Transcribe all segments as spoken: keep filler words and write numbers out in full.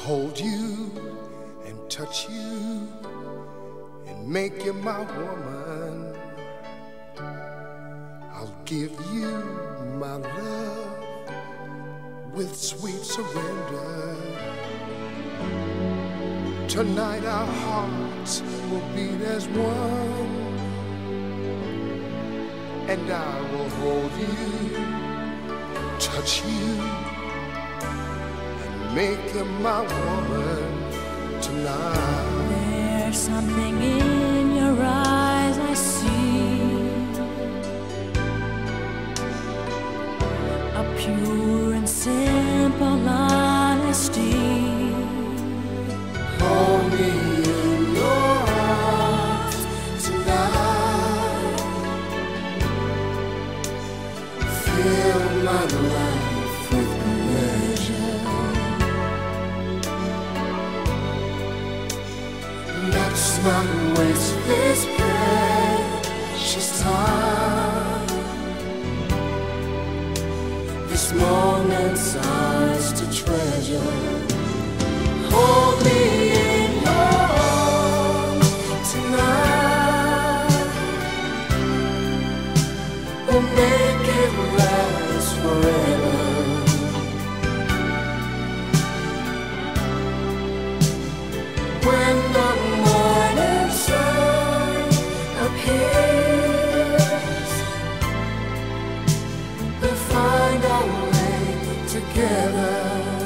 hold you and touch you and make you my woman. I'll give you my love with sweet surrender. Tonight our hearts will beat as one, and I will hold you, touch you, and make you my woman tonight. There's something in your eyes I see, a pure and simple honesty. Hold me in your arms tonight. Fill my life with pleasure. Let's not waste this precious time. This moment's ours to treasure. Hold me in your arms tonight. We'll make it last forever. When the morning sun appears, we'll find our way together.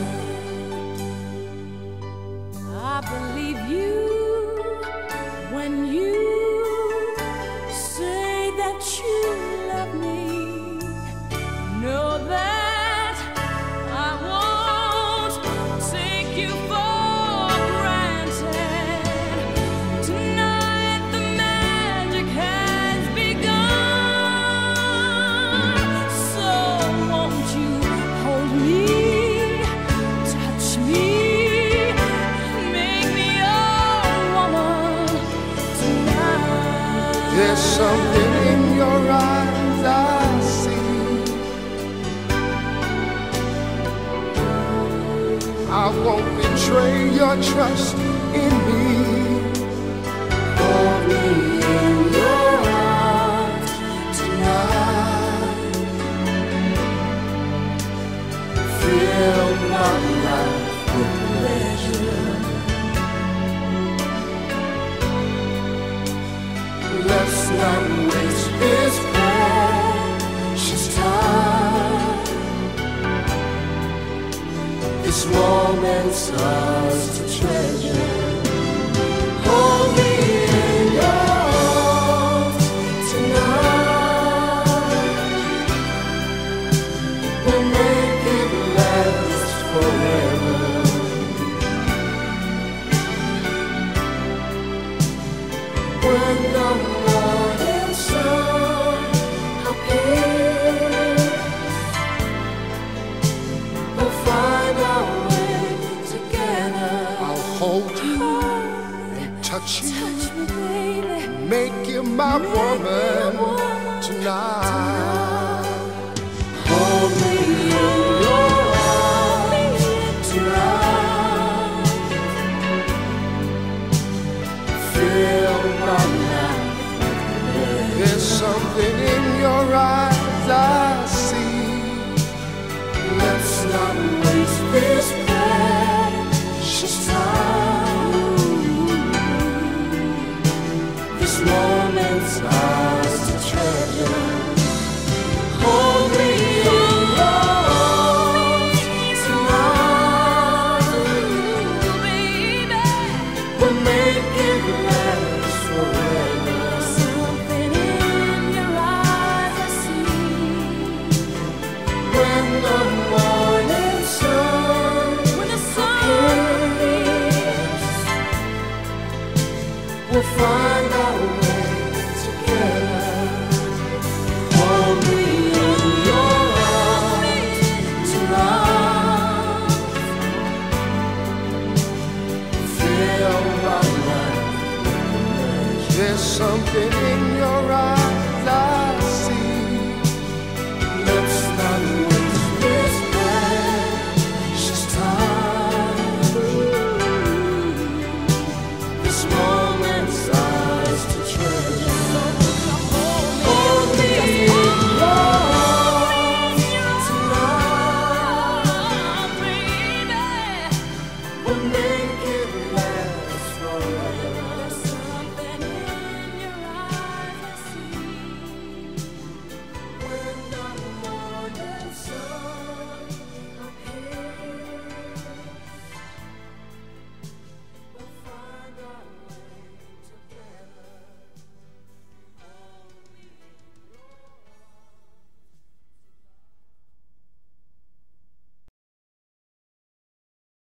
I believe you when you say that you love me. Know that I won't take you for granted. Tonight the magic has begun. So won't you hold me, touch me, there's something in your eyes I see. I won't betray your trust in me. Hold me in your arms tonight. Fill my life with pleasure. Let's not waste this precious time. This moment's ours to treasure. Hold me in your arms tonight. We'll make it last forever. When the morning sun appears, we'll find our way together. I'll hold you and touch you, Touch me, baby. make you my woman tonight.